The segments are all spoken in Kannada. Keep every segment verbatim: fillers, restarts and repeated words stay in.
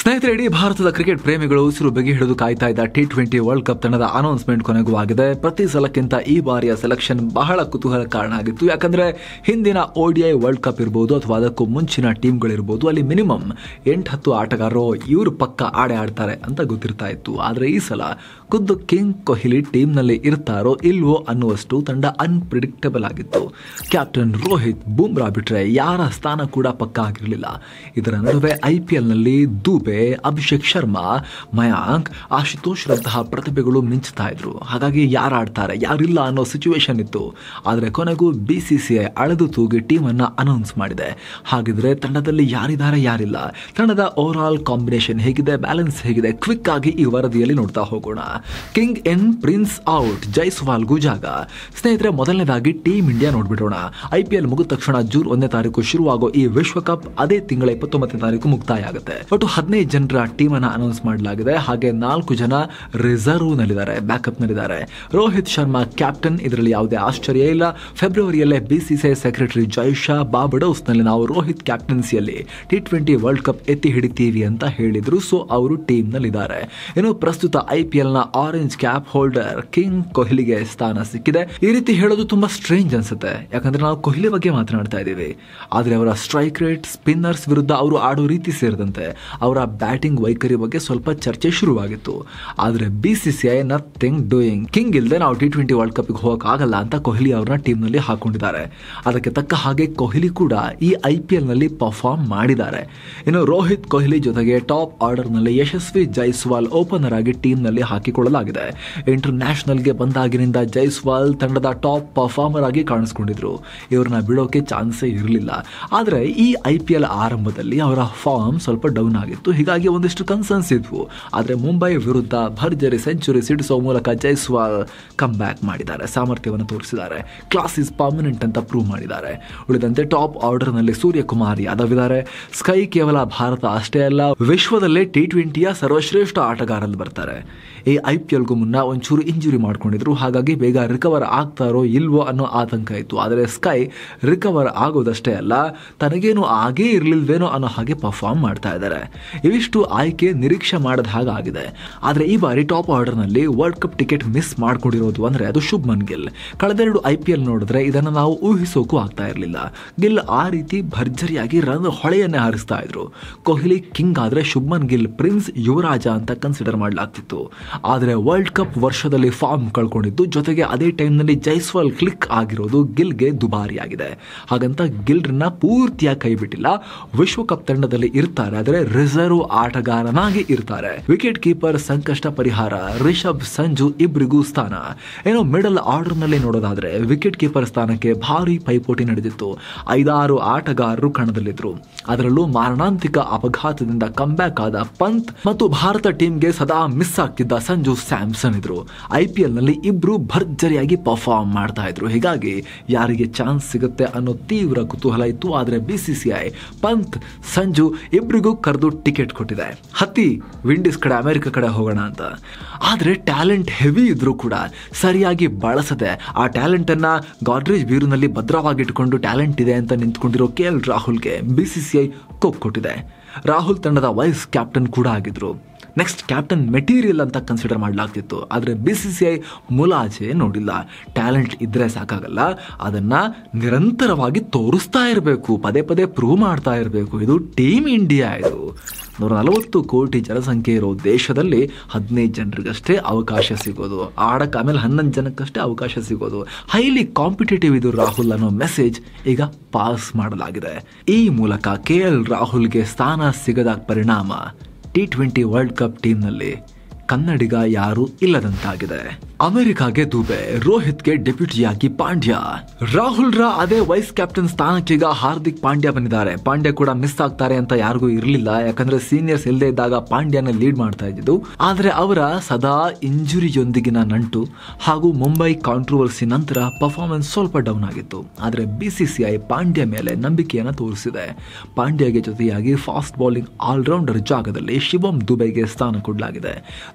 ಸ್ನೇಹಿತರೆ, ಇಡೀ ಭಾರತದ ಕ್ರಿಕೆಟ್ ಪ್ರೇಮಿಗಳು ಉಸಿರು ಬಿಗಿ ಹಿಡಿದು ಕಾಯ್ತಾ ಇದ್ದ ಟಿ ಟ್ವೆಂಟಿ ವರ್ಲ್ಡ್ ಕಪ್ ತಂಡದ ಅನೌನ್ಸ್ಮೆಂಟ್ ಕೊನೆಗೂ ಆಗಿದೆ. ಪ್ರತಿ ಸಲಕ್ಕಿಂತ ಈ ಬಾರಿಯ ಸೆಲೆಕ್ಷನ್ ಬಹಳ ಕುತೂಹಲ ಕಾರಣ ಆಗಿತ್ತು. ಯಾಕಂದ್ರೆ ಹಿಂದಿನ ಓಡಿಐ ವರ್ಲ್ಡ್ ಕಪ್ ಇರಬಹುದು ಅಥವಾ ಅದಕ್ಕೂ ಮುಂಚಿನ ಟೀಮ್ಗಳಿರ್ಬೋದು, ಅಲ್ಲಿ ಮಿನಿಮಮ್ ಎಂಟು ಹತ್ತು ಆಟಗಾರರು ಇವರು ಪಕ್ಕ ಆಡೆ ಆಡ್ತಾರೆ ಅಂತ ಗೊತ್ತಿರ್ತಾ ಇತ್ತು. ಆದರೆ ಈ ಸಲ ಖುದ್ದು ಕಿಂಗ್ ಕೊಹ್ಲಿ ಟೀಮ್ನಲ್ಲಿ ಇರ್ತಾರೋ ಇಲ್ವೋ ಅನ್ನುವಷ್ಟು ತಂಡ ಅನ್ಪ್ರಿಡಿಕ್ಟಬಲ್ ಆಗಿತ್ತು. ಕ್ಯಾಪ್ಟನ್ ರೋಹಿತ್, ಬೂಮ್ರಾ ಬಿಟ್ರೆ ಯಾರ ಸ್ಥಾನ ಕೂಡ ಪಕ್ಕ ಆಗಿರಲಿಲ್ಲ. ಇದರ ನಡುವೆ ಐ ಪಿ ಎಲ್ನಲ್ಲಿ ದೂಬೆ, ಅಭಿಷೇಕ್ ಶರ್ಮಾ, ಮಯಾಂಕ್, ಆಶುತೋಷ್ ರಂತಹ ಪ್ರತಿಭೆಗಳು ಮಿಂಚುತ್ತಾ ಇದ್ರು. ಹಾಗಾಗಿ ಯಾರು ಆಡ್ತಾರೆ ಯಾರಿಲ್ಲ ಅನ್ನೋ ಸಿಚುವೇಶನ್ ಇತ್ತು. ಆದರೆ ಕೊನೆಗೂ ಬಿ ಸಿ ಸಿ ಐ ಅಳೆದು ತೂಗಿ ಟೀಮ್ ಅನ್ನ ಅನೌನ್ಸ್ ಮಾಡಿದೆ. ಹಾಗಿದ್ರೆ ತಂಡದಲ್ಲಿ ಯಾರಿದ್ದಾರೆ ಯಾರಿಲ್ಲ, ತಂಡದ ಓವರ್ ಆಲ್ ಕಾಂಬಿನೇಷನ್ ಹೇಗಿದೆ, ಬ್ಯಾಲೆನ್ಸ್ ಹೇಗಿದೆ, ಕ್ವಿಕ್ ಆಗಿ ಈ ವರದಿಯಲ್ಲಿ ನೋಡ್ತಾ ಹೋಗೋಣ. ಕಿಂಗ್ ಇನ್, ಪ್ರಿನ್ಸ್ ಔಟ್, ಜೈಸ್ವಾಲ್ಗೂ ಜಾಗ. ಸ್ನೇಹಿತರೆ, ಮೊದಲನೇದಾಗಿ ಟೀಮ್ ಇಂಡಿಯಾ ನೋಡ್ಬಿಡೋಣ. ಐ ಪಿ ಎಲ್ ಮುಗಿದ ತಕ್ಷಣ ಜೂನ್ ಒಂದನೇ ತಾರೀಕು ಶುರುವಾಗೋ ಈ ವಿಶ್ವಕಪ್ ಅದೇ ತಿಂಗಳ ಇಪ್ಪತ್ತೊಂಬತ್ತನೇ ತಾರೀಕು ಮುಕ್ತಾಯ ಆಗುತ್ತೆ. ಒಟ್ಟು ಹದಿನೈದು ಜನರ ಟೀಮ್ ಅನ್ನ ಅನೌನ್ಸ್ ಮಾಡಲಾಗಿದೆ. ಹಾಗೆ ನಾಲ್ಕು ಜನ ರಿಸರ್ವ್ ನಲ್ಲಿದ್ದಾರೆ, ಬ್ಯಾಕಪ್ ನಲ್ಲಿದ್ದಾರೆ. ರೋಹಿತ್ ಶರ್ಮಾ ಕ್ಯಾಪ್ಟನ್, ಇದರಲ್ಲಿ ಯಾವುದೇ ಆಶ್ಚರ್ಯ ಇಲ್ಲ. ಫೆಬ್ರವರಿಯಲ್ಲೇ ಬಿಸಿಸಿಐ ಸೆಕ್ರೆಟರಿ ಜೈಶಾ ಬಾಬಡೌಸ್ ನಲ್ಲಿ ನಾವು ರೋಹಿತ್ ಕ್ಯಾಪ್ಟನ್ಸಿಯಲ್ಲಿ ಟಿ ಟ್ವೆಂಟಿ ವರ್ಲ್ಡ್ ಕಪ್ ಎತ್ತಿ ಹಿಡಿತೀವಿ ಅಂತ ಹೇಳಿದ್ರು. ಸೊ ಅವರು ಟೀಮ್ ನಲ್ಲಿದ್ದಾರೆ. ಇನ್ನು ಪ್ರಸ್ತುತ ಐ ಪಿ ಎಲ್ ನ ಆರೆಂಜ್ ಕ್ಯಾಪ್ ಹೋಲ್ಡರ್ ಕಿಂಗ್ ಕೊಹ್ಲಿಗೆ ಸ್ಥಾನ ಸಿಕ್ಕಿದೆ. ಈ ರೀತಿ ಹೇಳೋದು ತುಂಬಾ ಸ್ಟ್ರೇಂಜ್ ಅನ್ಸುತ್ತೆ, ಯಾಕಂದ್ರೆ ನಾವು ಕೊಹ್ಲಿ ಬಗ್ಗೆ ಮಾತನಾಡ್ತಾ ಇದ್ದೀವಿ. ಆದ್ರೆ ಅವರ ಸ್ಟ್ರೈಕ್ ರೇಟ್, ಸ್ಪಿನ್ನರ್ಸ್ ವಿರುದ್ಧ ಅವರು ಆಡೋ ರೀತಿ ಸೇರಿದಂತೆ ಅವರ ಬ್ಯಾಟಿಂಗ್ ವೈಖರಿ ಬಗ್ಗೆ ಸ್ವಲ್ಪ ಚರ್ಚೆ ಶುರುವಾಗಿತ್ತು. ಆದ್ರೆ ಬಿಸಿಸಿಐ ನಥಿಂಗ್ ಡೂಯಿಂಗ್, ಕಿಂಗ್ ಇಲ್ಲದೆ ನಾವು ಟಿ ಟ್ವೆಂಟಿ ವರ್ಲ್ಡ್ ಕಪ್ ಹೋಗಕ್ ಆಗಲ್ಲ ಅಂತ ಕೊಹ್ಲಿ ಅವರನ್ನ ಟೀಮ್ ನಲ್ಲಿ ಹಾಕೊಂಡಿದ್ದಾರೆ. ಅದಕ್ಕೆ ತಕ್ಕ ಹಾಗೆ ಕೊಹ್ಲಿ ಕೂಡ ಈ ಐ ಪಿ ಎಲ್ ನಲ್ಲಿ ಪರ್ಫಾರ್ಮ್ ಮಾಡಿದ್ದಾರೆ. ಇನ್ನು ರೋಹಿತ್ ಕೊಹ್ಲಿ ಜೊತೆಗೆ ಟಾಪ್ ಆರ್ಡರ್ ನಲ್ಲಿ ಯಶಸ್ವಿ ಜೈಸ್ವಾಲ್ ಓಪನರ್ ಆಗಿ ಟೀಮ್ ನಲ್ಲಿ ಹಾಕಿಕೊಳ್ಳಲಾಗಿದೆ. ಇಂಟರ್ ನ್ಯಾಷನಲ್ ಗೆ ಬಂದಾಗಿನಿಂದ ಜೈಸ್ವಾಲ್ ತಂಡದ ಟಾಪ್ ಪರ್ಫಾರ್ಮರ್ ಆಗಿ ಕಾಣಿಸ್ಕೊಂಡಿದ್ರು. ಇವ್ರನ್ನ ಬಿಡೋಕೆ ಚಾನ್ಸೇ ಇರಲಿಲ್ಲ. ಆದ್ರೆ ಈ ಐ ಪಿ ಎಲ್ ಆರಂಭದಲ್ಲಿ ಅವರ ಫಾರ್ಮ್ ಸ್ವಲ್ಪ ಡೌನ್ ಆಗಿತ್ತು. ಹೀಗಾಗಿ ಒಂದಿಷ್ಟು ಕನ್ಸರ್ನ್ಸ್ ಇದ್ವು. ಆದ್ರೆ ಮುಂಬೈ ವಿರುದ್ಧ ಭರ್ಜರಿ ಸೆಂಚುರಿ ಸಿಡಿಸೋ ಮೂಲಕ ಜೈಸ್ವಾಲ್ ಕಮ್ ಬ್ಯಾಕ್ ಮಾಡಿದ್ದಾರೆ, ಸಾಮರ್ಥ್ಯವನ್ನು ತೋರಿಸಿದ್ದಾರೆ, ಕ್ಲಾಸ್ ಇಸ್ ಪರ್ಮನೆಂಟ್ ಅಂತ ಪ್ರೂವ್ ಮಾಡಿದ್ದಾರೆ. ಉಳಿದಂತೆ ಟಾಪ್ ಆರ್ಡರ್ ನಲ್ಲಿ ಸೂರ್ಯಕುಮಾರ್ ಯಾದವ್ ಇದ್ದಾರೆ. ಸ್ಕೈ ಕೇವಲ ಭಾರತ ಅಷ್ಟೇ ಅಲ್ಲ, ವಿಶ್ವದಲ್ಲೇ ಟಿ ಟ್ವೆಂಟಿಯ ಸರ್ವಶ್ರೇಷ್ಠ ಆಟಗಾರರಲ್ಲಿ ಬರ್ತಾರೆ. ಈ ಐ ಪಿ ಎಲ್ಗೂ ಮುನ್ನ ಒಂಚೂರು ಇಂಜುರಿ ಮಾಡ್ಕೊಂಡಿದ್ರು. ಹಾಗಾಗಿ ಬೇಗ ರಿಕವರ್ ಆಗ್ತಾರೋ ಇಲ್ವೋ ಅನ್ನೋ ಆತಂಕ ಇತ್ತು. ಆದರೆ ಸ್ಕೈ ರಿಕವರ್ ಆಗೋದಷ್ಟೇ ಅಲ್ಲ, ತನಗೇನು ಆಗೇ ಇರಲಿಲ್ವೇನೋ ಅನ್ನೋ ಹಾಗೆ ಪರ್ಫಾರ್ಮ್ ಮಾಡ್ತಾ ಇದ್ದಾರೆ. ಇವಿಷ್ಟು ಆಯ್ಕೆ ನಿರೀಕ್ಷೆ ಮಾಡದ ಹಾಗಾಗಿದೆ. ಆದರೆ ಈ ಬಾರಿ ಟಾಪ್ ಆರ್ಡರ್ ನಲ್ಲಿ ವರ್ಲ್ಡ್ ಕಪ್ ಟಿಕೆಟ್ ಮಿಸ್ ಮಾಡ್ಕೊಂಡಿರೋದು ಅಂದ್ರೆ ಅದು ಶುಭ್ಮನ್ ಗಿಲ್. ಕಳೆದೆರಡು ಐ ಪಿ ಎಲ್ ನೋಡಿದ್ರೆ ಇದನ್ನು ನಾವು ಊಹಿಸೋಕು ಆಗ್ತಾ ಇರಲಿಲ್ಲ. ಗಿಲ್ ಆ ರೀತಿ ಭರ್ಜರಿಯಾಗಿ ರನ್ ಹೊಳೆಯನ್ನೇ ಹಾರಿಸ್ತಾ ಇದ್ರು. ಕೊಹ್ಲಿ ಕಿಂಗ್ ಆದ್ರೆ ಶುಭ್ಮನ್ ಗಿಲ್ ಪ್ರಿನ್ಸ್ ಯುವರಾಜ ಅಂತ ಕನ್ಸಿಡರ್ ಮಾಡಲಾಗ್ತಿತ್ತು. ಆದರೆ ವರ್ಲ್ಡ್ ಕಪ್ ವರ್ಷದಲ್ಲಿ ಫಾರ್ಮ್ ಕಳ್ಕೊಂಡಿದ್ದು, ಜೊತೆಗೆ ಅದೇ ಟೈಮ್ ನಲ್ಲಿ ಜೈಸ್ವಾಲ್ ಕ್ಲಿಕ್ ಆಗಿರೋದು ಗಿಲ್ಗೆ ದುಬಾರಿಯಾಗಿದೆ. ಹಾಗಂತ ಗಿಲ್ರನ್ನ ಪೂರ್ತಿಯಾಗಿ ಕೈ ಬಿಟ್ಟಿಲ್ಲ. ವಿಶ್ವಕಪ್ ತಂಡದಲ್ಲಿ ಇರ್ತಾರೆ, ಆದರೆ ರಿಸರ್ವ್ ಆಟಗಾರನಾಗಿ ಇರ್ತಾರೆ. ವಿಕೆಟ್ ಕೀಪರ್ ಸಂಕಷ್ಟ ಪರಿಹಾರ ರಿಷಬ್, ಸಂಜು ಇಬ್ಬರಿಗೂ ಸ್ಥಾನ. ಏನೋ ಮಿಡಲ್ ಆರ್ಡರ್ ನಲ್ಲಿ ನೋಡೋದಾದ್ರೆ ವಿಕೆಟ್ ಕೀಪರ್ ಸ್ಥಾನಕ್ಕೆ ಭಾರಿ ಪೈಪೋಟಿ ನಡೆದಿತ್ತು. ಐದಾರು ಆಟಗಾರರು ಕಣದಲ್ಲಿದ್ರು. ಅದರಲ್ಲೂ ಮಾರಣಾಂತಿಕ ಅಪಘಾತದಿಂದ ಕಮ್ಬ್ಯಾಕ್ ಆದ ಪಂತ್ ಮತ್ತು ಭಾರತ ಟೀಮ್ಗೆ ಸದಾ ಮಿಸ್ ಆಗ್ತಿದ್ದ ಸಂಜು ಸ್ಯಾಮ್ಸನ್ ಇದ್ರು. ಐ ಪಿ ಎಲ್ ನಲ್ಲಿ ಇಬ್ರು ಭರ್ಜರಿಯಾಗಿ ಪರ್ಫಾರ್ಮ್ ಮಾಡ್ತಾ ಇದ್ರು. ಹೀಗಾಗಿ ಯಾರಿಗೆ ಚಾನ್ಸ್ ಸಿಗುತ್ತೆ ಅನ್ನೋ ತೀವ್ರ ಕುತೂಹಲ ಇತ್ತು. ಆದ್ರೆ ಬಿಸಿಸಿಐ ಪಂತ್, ಸಂಜು ಇಬ್ರಿಗೂ ಕರೆದು ಟಿಕೆಟ್ ಕೊಟ್ಟಿದೆ. ಹತ್ತಿ ವಿಂಡೀಸ್ ಕಡೆ, ಅಮೆರಿಕ ಕಡೆ ಹೋಗೋಣ ಅಂತ. ಆದ್ರೆ ಟ್ಯಾಲೆಂಟ್ ಹೆವಿ ಇದ್ರೂ ಕೂಡ ಸರಿಯಾಗಿ ಬಳಸದೆ ಆ ಟ್ಯಾಲೆಂಟ್ ಅನ್ನ ಗಾಡ್ರೇಜ್ ಬೀರುನಲ್ಲಿ ಭದ್ರವಾಗಿಟ್ಟುಕೊಂಡು ಟ್ಯಾಲೆಂಟ್ ಇದೆ ಅಂತ ನಿಂತ್ಕೊಂಡಿರೋ ಕೆ ಎಲ್ ರಾಹುಲ್ಗೆ ಬಿಸಿಸಿಐ ಕೊಕ್ ಕೊಟ್ಟಿದೆ. ರಾಹುಲ್ ತಂಡದ ವೈಸ್ ಕ್ಯಾಪ್ಟನ್ ಕೂಡ ಆಗಿದ್ರು. ನೆಕ್ಸ್ಟ್ ಕ್ಯಾಪ್ಟನ್ ಮೆಟೀರಿಯಲ್ ಅಂತ ಕನ್ಸಿಡರ್ ಮಾಡಲಾಗ್ತಿತ್ತು. ಆದರೆ ಬಿಸಿಸಿಐ ಮುಲಾಜೆ ನೋಡಿಲ್ಲ. ಟ್ಯಾಲೆಂಟ್ ಇದ್ರೆ ಸಾಕಾಗಲ್ಲ, ಅದನ್ನ ನಿರಂತರವಾಗಿ ತೋರಿಸ್ತಾ ಇರಬೇಕು, ಪದೇ ಪದೇ ಪ್ರೂವ್ ಮಾಡ್ತಾ ಇರಬೇಕು. ಇದು ಟೀಮ್ ಇಂಡಿಯಾ. ಇದು ನೂರ ನಲವತ್ತು ಕೋಟಿ ಜನಸಂಖ್ಯೆ ಇರೋ ದೇಶದಲ್ಲಿ ಹದಿನೈದು ಜನರಿಗಷ್ಟೇ ಅವಕಾಶ ಸಿಗೋದು. ಆಡಕ್ಕೆ ಆಮೇಲೆ ಹನ್ನೊಂದು ಜನಕ್ಕಷ್ಟೇ ಅವಕಾಶ ಸಿಗೋದು. ಹೈಲಿ ಕಾಂಪಿಟೇಟಿವ್ ಇದು ರಾಹುಲ್ ಅನ್ನೋ ಮೆಸೇಜ್ ಈಗ ಪಾಸ್ ಮಾಡಲಾಗಿದೆ. ಈ ಮೂಲಕ ಕೆ ಎಲ್ ರಾಹುಲ್ಗೆ ಸ್ಥಾನ ಸಿಗದ ಪರಿಣಾಮ ಟಿ ಟ್ವೆಂಟಿ ವರ್ಲ್ಡ್ ಕಪ್ ಟೀಮ್ನಲ್ಲಿ ಕನ್ನಡಿಗ ಯಾರು ಇಲ್ಲದಂತಾಗಿದೆ. ಅಮೆರಿಕಾಗೆ ದುಬೆ, ರೋಹಿತ್ಗೆ ಡೆಪ್ಯೂಟಿಯಾಗಿ ಪಾಂಡ್ಯ. ರಾಹುಲ್ ರ ಅದೇ ವೈಸ್ ಕ್ಯಾಪ್ಟನ್ ಸ್ಥಾನಕ್ಕೀಗ ಹಾರ್ದಿಕ್ ಪಾಂಡ್ಯ ಬಂದಿದ್ದಾರೆ. ಪಾಂಡ್ಯ ಕೂಡ ಮಿಸ್ ಆಗ್ತಾರೆ ಅಂತ ಯಾರಿಗೂ ಇರಲಿಲ್ಲ, ಯಾಕಂದ್ರೆ ಸೀನಿಯರ್ಸ್ ಇಲ್ಲದೆ ಇದ್ದಾಗ ಪಾಂಡ್ಯನ ಲೀಡ್ ಮಾಡ್ತಾ ಇದ್ದಿದ್ದು. ಆದ್ರೆ ಅವರ ಸದಾ ಇಂಜುರಿಯೊಂದಿಗಿನ ನಂಟು ಹಾಗೂ ಮುಂಬೈ ಕಾಂಟ್ರವರ್ಸಿ ನಂತರ ಪರ್ಫಾರ್ಮೆನ್ಸ್ ಸ್ವಲ್ಪ ಡೌನ್ ಆಗಿತ್ತು. ಆದ್ರೆ ಬಿಸಿಸಿಐ ಪಾಂಡ್ಯ ಮೇಲೆ ನಂಬಿಕೆಯನ್ನು ತೋರಿಸಿದೆ. ಪಾಂಡ್ಯಗೆ ಜೊತೆಯಾಗಿ ಫಾಸ್ಟ್ ಬೌಲಿಂಗ್ ಆಲ್ರೌಂಡರ್ ಜಾಗದಲ್ಲಿ ಶಿವಂ ದುಬೆಗೆ ಸ್ಥಾನ ಕೊಡಲಾಗಿದೆ.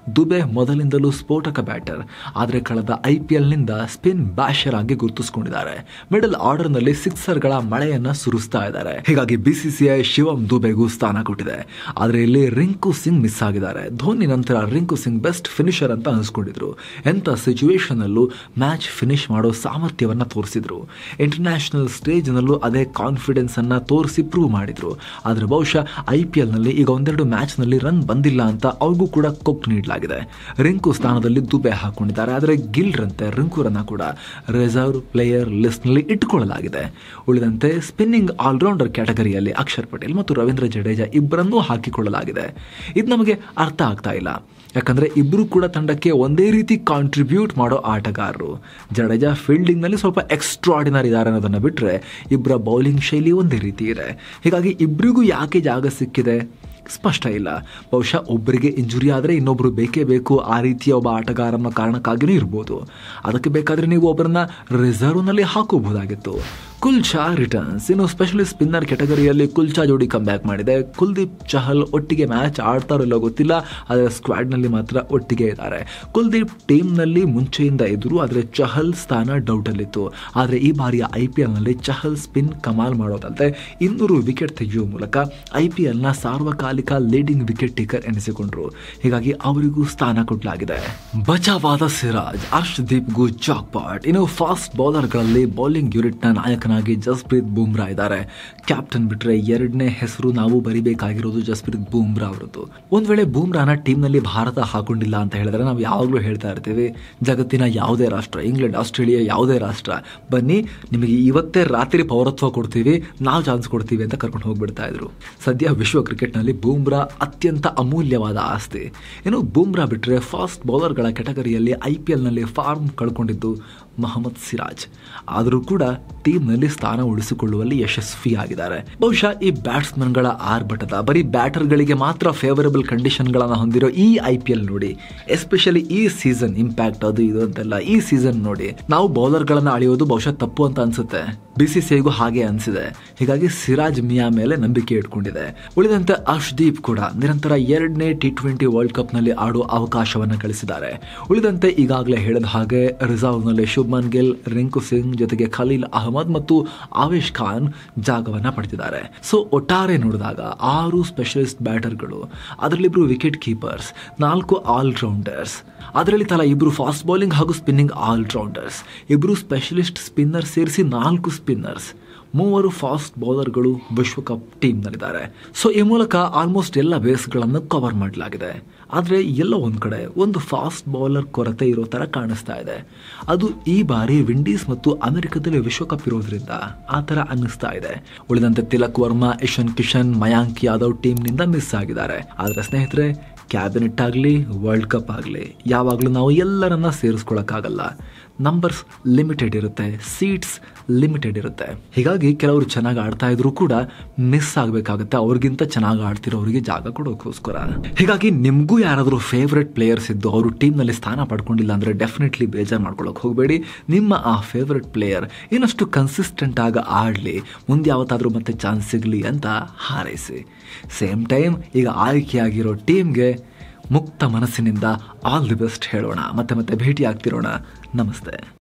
ದುಬೆ ಮೊದಲಿಂದಲೂ ಸ್ಫೋಟಕ ಬ್ಯಾಟರ್, ಆದರೆ ಕಳೆದ ಐ ಪಿ ಎಲ್ನಿಂದ ಸ್ಪಿನ್ ಬ್ಯಾಷರ್ ಆಗಿ ಗುರುತಿಸಿಕೊಂಡಿದ್ದಾರೆ. ಮಿಡಲ್ ಆರ್ಡರ್ ನಲ್ಲಿ ಸಿಕ್ಸರ್ಗಳ ಮಳೆಯನ್ನ ಸುರಿಸ್ತಾ ಇದ್ದಾರೆ. ಹೀಗಾಗಿ ಬಿಸಿಸಿಐ ಶಿವಮ್ ದುಬೆಗೂ ಸ್ಥಾನ ಕೊಟ್ಟಿದೆ. ಆದರೆ ಇಲ್ಲಿ ರಿಂಕು ಸಿಂಗ್ ಮಿಸ್ ಆಗಿದ್ದಾರೆ. ಧೋನಿ ನಂತರ ರಿಂಕು ಸಿಂಗ್ ಬೆಸ್ಟ್ ಫಿನಿಷರ್ ಅಂತ ಅನಿಸ್ಕೊಂಡಿದ್ರು. ಎಂಥ ಸಿಚುವೇಶನ್ ಅಲ್ಲೂ ಮ್ಯಾಚ್ ಫಿನಿಶ್ ಮಾಡೋ ಸಾಮರ್ಥ್ಯವನ್ನ ತೋರಿಸಿದ್ರು. ಇಂಟರ್ನ್ಯಾಷನಲ್ ಸ್ಟೇಜ್ ನಲ್ಲೂ ಅದೇ ಕಾನ್ಫಿಡೆನ್ಸ್ ಅನ್ನ ತೋರಿಸಿ ಪ್ರೂವ್ ಮಾಡಿದ್ರು. ಆದರೆ ಬಹುಶಃ ಐ ಪಿ ಎಲ್ ನಲ್ಲಿ ಈಗ ಒಂದೆರಡು ಮ್ಯಾಚ್ ನಲ್ಲಿ ರನ್ ಬಂದಿಲ್ಲ ಅಂತ ಅವ್ರಿಗೂ ಕೂಡ ಕೊಕ್ ನೀಡಲಾಗಿದೆ. ರಿಂಕು ಸ್ಥಾನದಲ್ಲಿ ದುಬೆ ಹಾಕೊಂಡಿದ್ದಾರೆ. ಆದರೆ ಗಿಲ್ರಂತೆ ರಿಂಕುರನ್ನ ಕೂಡ ರಿಸರ್ವ್ ಪ್ಲೇಯರ್ ಲಿಸ್ಟ್ ನಲ್ಲಿ ಇಟ್ಟುಕೊಳ್ಳಲಾಗಿದೆ. ಉಳಿದಂತೆ ಸ್ಪಿನ್ನಿಂಗ್ ಆಲ್ರೌಂಡರ್ ಕ್ಯಾಟಗರಿಯಲ್ಲಿ ಅಕ್ಷರ್ ಪಟೇಲ್ ಮತ್ತು ರವೀಂದ್ರ ಜಡೇಜಾ ಇಬ್ಬರನ್ನೂ ಹಾಕಿಕೊಳ್ಳಲಾಗಿದೆ. ಇದು ನಮಗೆ ಅರ್ಥ ಆಗ್ತಾ ಇಲ್ಲ. ಯಾಕಂದ್ರೆ ಇಬ್ರು ಕೂಡ ತಂಡಕ್ಕೆ ಒಂದೇ ರೀತಿ ಕಾಂಟ್ರಿಬ್ಯೂಟ್ ಮಾಡೋ ಆಟಗಾರರು. ಜಡೇಜಾ ಫೀಲ್ಡಿಂಗ್ ನಲ್ಲಿ ಸ್ವಲ್ಪ ಎಕ್ಸ್ಟ್ರಾರ್ಡಿನರಿ ಇದ್ದಾರೆ ಅನ್ನೋದನ್ನ ಬಿಟ್ರೆ ಇಬ್ಬರ ಬೌಲಿಂಗ್ ಶೈಲಿ ಒಂದೇ ರೀತಿ ಇದೆ. ಹೀಗಾಗಿ ಇಬ್ಬರಿಗೂ ಯಾಕೆ ಜಾಗ ಸಿಕ್ಕಿದೆ ಸ್ಪಷ್ಟ ಇಲ್ಲ. ಬಹುಶಃ ಒಬ್ಬರಿಗೆ ಇಂಜುರಿ ಆದರೆ ಇನ್ನೊಬ್ರು ಬೇಕೇ ಬೇಕು, ಆ ರೀತಿಯ ಒಬ್ಬ ಆಟಗಾರನ ಕಾರಣಕ್ಕಾಗಿಯೂ ಇರ್ಬೋದು. ಅದಕ್ಕೆ ಬೇಕಾದ್ರೆ ನೀವು ಒಬ್ಬರನ್ನ ರಿಸರ್ವ್ ನಲ್ಲಿ ಹಾಕೋಬಹುದಾಗಿತ್ತು. ಕುಲ್ಚಾ ರಿಟರ್ನ್ಸ್. ಇನ್ನು ಸ್ಪೆಷಲಿಸ್ಟ್ ಸ್ಪಿನ್ನರ್ ಕೆಟಗರಿಯಲ್ಲಿ ಕುಲ್ಚಾ ಜೋಡಿ ಕಮ್ ಬ್ಯಾಕ್ ಮಾಡಿದೆ. ಕುಲ್ದೀಪ್ ಚಹಲ್ ಒಟ್ಟಿಗೆ ಮ್ಯಾಚ್ ಆಡ್ತಾರೋ ಇಲ್ಲೋ ಗೊತ್ತಿಲ್ಲ, ಆದರೆ ಸ್ಕ್ವಾಡ್ ನಲ್ಲಿ ಮಾತ್ರ ಒಟ್ಟಿಗೆ ಇದ್ದಾರೆ. ಕುಲ್ದೀಪ್ ಟೀಮ್ ನಲ್ಲಿ ಮುಂಚೆಯಿಂದ ಇದ್ರು, ಆದರೆ ಚಹಲ್ ಸ್ಥಾನ ಡೌಟ್ ಅಲ್ಲಿತ್ತು. ಆದರೆ ಈ ಬಾರಿಯ ಐ ಪಿ ಎಲ್ ನಲ್ಲಿ ಚಹಲ್ ಸ್ಪಿನ್ ಕಮಾಲ್ ಮಾಡೋದಂತೆ ಇನ್ನೂರು ವಿಕೆಟ್ ತೆಗೆಯುವ ಮೂಲಕ ಐ ಪಿ ಎಲ್ ನ ಸಾರ್ವಕಾಲಿಕ ಲೀಡಿಂಗ್ ವಿಕೆಟ್ ಟೇಕರ್ ಎನಿಸಿಕೊಂಡ್ರು. ಹೀಗಾಗಿ ಅವರಿಗೂ ಸ್ಥಾನ ಕೊಡಲಾಗಿದೆ. ಬಚಾವಾದ ಸಿರಾಜ್, ಅರ್ಶ್ದೀಪ್ಗೂ ಜಾಕ್ಪಾಟ್. ಇನ್ನು ಫಾಸ್ಟ್ ಬೌಲರ್ಗಳಲ್ಲಿ ಬೌಲಿಂಗ್ ಯೂನಿಟ್ ನ ನಾಯಕ ಜಸ್ಪ್ರೀತ್ ಬೂಮ್ರಾ ಇದ್ದಾರೆ. ಕ್ಯಾಪ್ಟನ್ ಬಿಟ್ರೆ ಎರಡನೇ ಹೆಸರು ನಾವು ಬರಿಬೇಕಾಗಿರೋದು ಜಸ್ಪ್ರೀತ್ ಬೂಮ್ರಾ ಅವರದ್ದು. ಒಂದ್ ವೇಳೆ ಬೂಮ್ರಾನ ಟೀಮ್ ನಲ್ಲಿ ಭಾರತ ಹಾಕೊಂಡಿಲ್ಲ ಅಂತ ಹೇಳಿದ್ರೆ ನಾವು ಯಾವಾಗಲೂ ಹೇಳ್ತಾ ಇರ್ತೀವಿ, ಜಗತ್ತಿನ ಯಾವುದೇ ರಾಷ್ಟ್ರ, ಇಂಗ್ಲೆಂಡ್, ಆಸ್ಟ್ರೇಲಿಯಾ, ಯಾವುದೇ ರಾಷ್ಟ್ರ ಬನ್ನಿ ನಿಮಗೆ ಇವತ್ತೇ ರಾತ್ರಿ ಪೌರತ್ವ ಕೊಡ್ತೀವಿ, ನಾವು ಚಾನ್ಸ್ ಕೊಡ್ತೀವಿ ಅಂತ ಕರ್ಕೊಂಡು ಹೋಗ್ಬಿಡ್ತಾ ಇದ್ರು. ಸದ್ಯ ವಿಶ್ವ ಕ್ರಿಕೆಟ್ ನಲ್ಲಿ ಬೂಮ್ರಾ ಅತ್ಯಂತ ಅಮೂಲ್ಯವಾದ ಆಸ್ತಿ. ಇನ್ನು ಬೂಮ್ರಾ ಬಿಟ್ರೆ ಫಾಸ್ಟ್ ಬೌಲರ್ಗಳ ಕೆಟಗರಿಯಲ್ಲಿ ಐ ಪಿ ಎಲ್ ನಲ್ಲಿ ಫಾರ್ಮ್ ಕಳ್ಕೊಂಡಿದ್ದು ಮೊಹಮ್ಮದ್ ಸಿರಾಜ್. ಆದರೂ ಕೂಡ ಟೀಮ್ ನಲ್ಲಿ ಸ್ಥಾನ ಉಳಿಸಿಕೊಳ್ಳುವಲ್ಲಿ ಯಶಸ್ವಿಯಾಗಿದ್ದಾರೆ. ಬಹುಶಃ ಈ ಬ್ಯಾಟ್ಸ್ಮನ್ ಗಳ ಆರ್ಭಟದ ಬರೀ ಬ್ಯಾಟರ್ ಗಳಿಗೆ ಮಾತ್ರ ಫೇವರಬಲ್ ಕಂಡೀಷನ್ ಗಳನ್ನ ಹೊಂದಿರೋ ಈ ಐ ಪಿ ಎಲ್ ನೋಡಿ, ಎಸ್ಪೆಷಲಿ ಈ ಸೀಸನ್ ಇಂಪ್ಯಾಕ್ಟ್ ಅದು ಇದು ಅಂತೆಲ್ಲ ಈ ಸೀಸನ್ ನೋಡಿ ನಾವು ಬೌಲರ್ ಗಳನ್ನ ಅಳೆಯೋದು ಬಹುಶಃ ತಪ್ಪು ಅಂತ ಅನ್ಸುತ್ತೆ. ಬಿಸಿಸಿಐಗೂ ಹಾಗೆ ಅನಿಸಿದೆ. ಹೀಗಾಗಿ ಸಿರಾಜ್ ಮಿಯಾ ಮೇಲೆ ನಂಬಿಕೆ ಇಟ್ಕೊಂಡಿದೆ. ಉಳಿದಂತೆ ಅರ್ಶ್ದೀಪ್ ಕೂಡ ನಿರಂತರ ಎರಡನೇ ಟಿ ಟ್ವೆಂಟಿ ವರ್ಲ್ಡ್ ಕಪ್ ನಲ್ಲಿ ಆಡುವ ಅವಕಾಶವನ್ನು ಗಳಿಸಿದ್ದಾರೆ. ಉಳಿದಂತೆ ಈಗಾಗಲೇ ಹೇಳಿದ ಹಾಗೆ ರಿಸರ್ವ್ ನಲ್ಲಿ ಶುಭ್ಮನ್ ಗಿಲ್, ರಿಂಕು ಸಿಂಗ್ ಜೊತೆಗೆ ಖಲೀಲ್ ಅಹಮದ್ ಮತ್ತು ಆವೇಶ್ ಖಾನ್ ಜಾಗವನ್ನ ಪಡೆದಿದ್ದಾರೆ. ಸೊ ಒಟ್ಟಾರೆ ನೋಡಿದಾಗ ಆರು ಸ್ಪೆಷಲಿಸ್ಟ್ ಬ್ಯಾಟರ್ಗಳು, ಅದರಲ್ಲಿಬ್ರು ವಿಕೆಟ್ ಕೀಪರ್ಸ್, ನಾಲ್ಕು ಆಲ್ರೌಂಡರ್ಸ್, ಅದರಲ್ಲಿ ತಲಾ ಇಬ್ರು ಫಾಸ್ಟ್ ಬೌಲಿಂಗ್ ಹಾಗೂ ಸ್ಪಿನ್ನಿಂಗ್ ಆಲ್ರೌಂಡರ್ಸ್, ಇಬ್ರು ಸ್ಪೆಷಲಿಸ್ಟ್ ಸ್ಪಿನ್ನರ್ ಸೇರಿಸಿ ನಾಲ್ಕು ಸ್ಪಿನ್ನರ್ಸ್, ಮೂವರು ಫಾಸ್ಟ್ ಬೌಲರ್ಗಳು ವಿಶ್ವಕಪ್ ಟೀಮ್ನಲ್ಲಿದ್ದಾರೆ. ಸೊ ಈ ಮೂಲಕ ಆಲ್ಮೋಸ್ಟ್ ಎಲ್ಲ ಬೇಸ್ಗಳನ್ನು ಕವರ್ ಮಾಡಲಾಗಿದೆ. ಆದರೆ ಎಲ್ಲೋ ಒಂದು ಕಡೆ ಒಂದು ಫಾಸ್ಟ್ ಬೌಲರ್ ಕೊರತೆ ಇರೋ ಥರ ಕಾಣಿಸ್ತಾ ಇದೆ. ಅದು ಈ ಬಾರಿ ವಿಂಡೀಸ್ ಮತ್ತು ಅಮೆರಿಕದಲ್ಲಿ ವಿಶ್ವಕಪ್ ಇರೋದ್ರಿಂದ ಆ ಥರ ಅನ್ನಿಸ್ತಾ ಇದೆ. ಉಳಿದಂತೆ ತಿಲಕ್ ವರ್ಮಾ, ಇಶಾನ್ ಕಿಶನ್, ಮಯಾಂಕ್ ಯಾದವ್ ಟೀಮ್ನಿಂದ ಮಿಸ್ ಆಗಿದ್ದಾರೆ. ಆದರೆ ಸ್ನೇಹಿತರೆ, ಕ್ಯಾಬಿನೆಟ್ ಆಗಲಿ ವರ್ಲ್ಡ್ ಕಪ್ ಆಗಲಿ ಯಾವಾಗಲೂ ನಾವು ಎಲ್ಲರನ್ನ ಸೇರಿಸ್ಕೊಳಕ್ಕಾಗಲ್ಲ. ನಂಬರ್ಸ್ ಲಿಮಿಟೆಡ್ ಇರುತ್ತೆ, ಸೀಟ್ಸ್ ಲಿಮಿಟೆಡ್ ಇರುತ್ತೆ. ಹೀಗಾಗಿ ಕೆಲವರು ಚೆನ್ನಾಗಿ ಆಡ್ತಾ ಇದ್ರು ಕೂಡ ಮಿಸ್ ಆಗಬೇಕಾಗುತ್ತೆ ಅವ್ರಿಗಿಂತ ಚೆನ್ನಾಗಿ ಆಡ್ತಿರೋರಿಗೆ ಜಾಗ ಕೊಡೋಕ್ಕೋಸ್ಕರ. ಹೀಗಾಗಿ ನಿಮಗೂ ಯಾರಾದರೂ ಫೇವ್ರೆಟ್ ಪ್ಲೇಯರ್ಸ್ ಇದ್ದು ಅವರು ಟೀಮ್ನಲ್ಲಿ ಸ್ಥಾನ ಪಡ್ಕೊಂಡಿಲ್ಲ ಅಂದರೆ ಡೆಫಿನೆಟ್ಲಿ ಬೇಜಾರು ಮಾಡ್ಕೊಳ್ಳೋಕೆ ಹೋಗಬೇಡಿ. ನಿಮ್ಮ ಆ ಫೇವ್ರೆಟ್ ಪ್ಲೇಯರ್ ಇನ್ನಷ್ಟು ಕನ್ಸಿಸ್ಟೆಂಟ್ ಆಗಿ ಆಡಲಿ, ಮುಂದೆ ಯಾವತ್ತಾದರೂ ಮತ್ತೆ ಚಾನ್ಸ್ ಸಿಗಲಿ ಅಂತ ಹಾರೈಸಿ. ಸೇಮ್ ಟೈಮ್ ಈಗ ಆಯ್ಕೆಯಾಗಿರೋ ಟೀಮ್ಗೆ ಮುಕ್ತ ಮನಸ್ಸಿನಿಂದ ಆಲ್ ದಿ ಬೆಸ್ಟ್ ಹೇಳೋಣ. ಮತ್ತೆ ಮತ್ತೆ ಭೇಟಿ ಆಗ್ತಿರೋಣ. ನಮಸ್ತೆ.